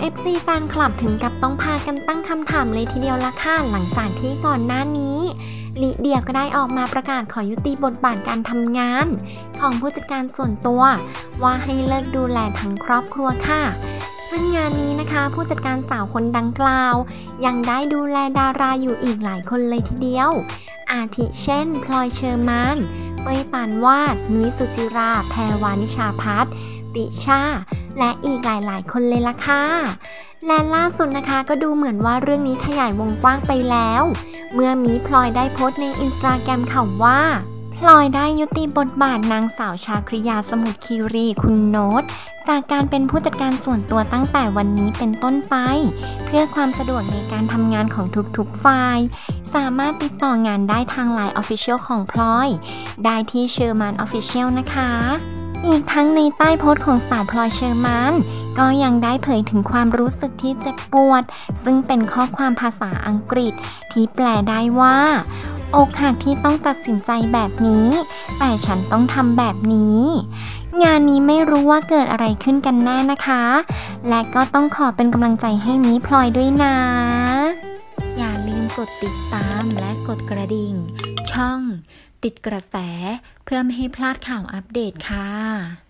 FC แฟนคลับถึงกับต้องพากันตั้งคำถามเลยทีเดียวละค่ะหลังจากที่ก่อนหน้านี้ลิเดียก็ได้ออกมาประกาศขอยุติบทบาทการทำงานของผู้จัดการส่วนตัวว่าให้เลิกดูแลทั้งครอบครัวค่ะซึ่งงานนี้นะคะผู้จัดการสาวคนดังกล่าวยังได้ดูแลดาราอยู่อีกหลายคนเลยทีเดียวอาทิเช่นพลอยเชอร์มานเป้ยปานวาดนุ้ยสุจิราแพรวานิชาพัฒน์ติชาและอีกหลายๆคนเลยล่ะค่ะและล่าสุดนะคะก็ดูเหมือนว่าเรื่องนี้ขยายวงกว้างไปแล้วเมื่อมีพลอยได้โพสต์ในอินสตาแกรมค่ะว่าพลอยได้ยุติบทบาทนางสาวชาคริยาสมุทรคีรีคุณโน้ตจากการเป็นผู้จัดการส่วนตัวตั้งแต่วันนี้เป็นต้นไปเพื่อความสะดวกในการทำงานของทุกๆฝ่ายสามารถติดต่องานได้ทาง LINE Official ของพลอยได้ที่เชอร์มาน Official นะคะอีกทั้งในใต้โพสต์ของสาวพลอยเชอร์มานก็ยังได้เผยถึงความรู้สึกที่เจ็บปวดซึ่งเป็นข้อความภาษาอังกฤษที่แปลได้ว่าอกหักที่ต้องตัดสินใจแบบนี้แต่ฉันต้องทำแบบนี้งานนี้ไม่รู้ว่าเกิดอะไรขึ้นกันแน่นะคะและก็ต้องขอเป็นกำลังใจให้มีพลอยด้วยนะอย่าลืมกดติดตามและกดกระดิ่งช่องติดกระแสเพื่อไม่ให้พลาดข่าวอัปเดตค่ะ